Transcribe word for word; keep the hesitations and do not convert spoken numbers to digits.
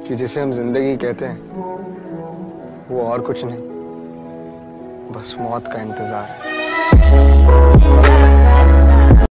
कि जिसे हम जिंदगी कहते हैं वो और कुछ नहीं, बस मौत का इंतजार है।